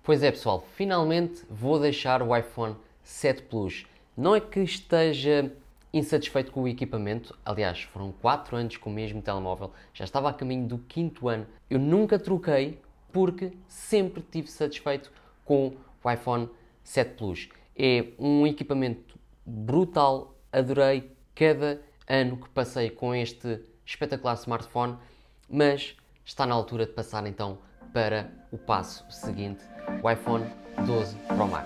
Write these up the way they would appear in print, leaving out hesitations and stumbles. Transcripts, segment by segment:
Pois é pessoal, finalmente vou deixar o iPhone 7 Plus. Não é que esteja insatisfeito com o equipamento, aliás foram 4 anos com o mesmo telemóvel, já estava a caminho do 5º ano. Eu nunca troquei porque sempre estive satisfeito com o iPhone 7 Plus. É um equipamento brutal, adorei cada ano que passei com este espetacular smartphone, mas está na altura de passar então para o passo seguinte, o iPhone 12 Pro Max.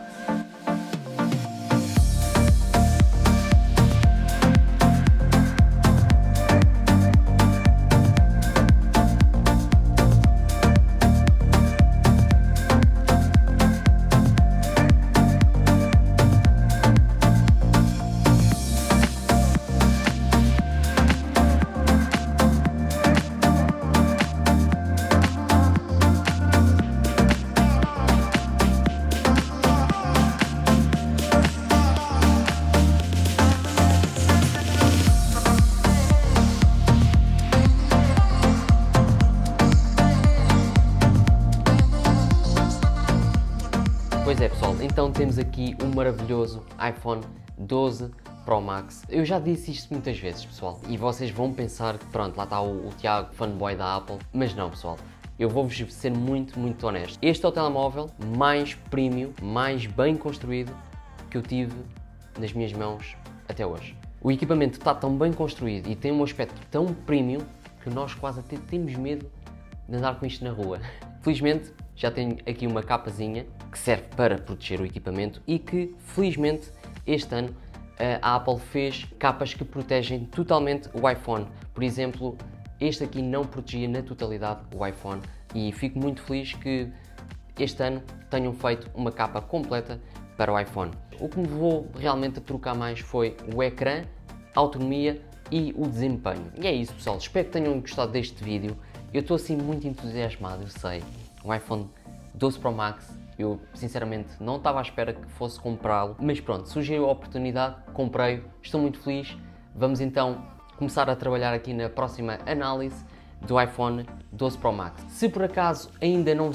Pois é pessoal, então temos aqui um maravilhoso iPhone 12 Pro Max. Eu já disse isto muitas vezes pessoal, e vocês vão pensar que pronto, lá está o Tiago, fanboy da Apple, mas não pessoal. Eu vou-vos ser muito honesto. Este é o telemóvel mais premium, mais bem construído que eu tive nas minhas mãos até hoje. O equipamento está tão bem construído e tem um aspecto tão premium que nós quase até temos medo de andar com isto na rua. Felizmente já tenho aqui uma capazinha que serve para proteger o equipamento e que felizmente este ano a Apple fez capas que protegem totalmente o iPhone. Por exemplo, este aqui não protegia na totalidade o iPhone e fico muito feliz que este ano tenham feito uma capa completa para o iPhone. O que me levou realmente a trocar mais foi o ecrã, a autonomia e o desempenho. E é isso pessoal, espero que tenham gostado deste vídeo. Eu estou assim muito entusiasmado, eu sei. O iPhone 12 Pro Max, eu sinceramente não estava à espera que fosse comprá-lo, mas pronto, surgiu a oportunidade, comprei-o, estou muito feliz. Vamos então começar a trabalhar aqui na próxima análise do iPhone 12 Pro Max. Se por acaso ainda não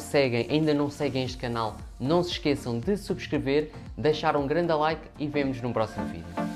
seguem este canal, não se esqueçam de subscrever, deixar um grande like e vemo-nos no próximo vídeo.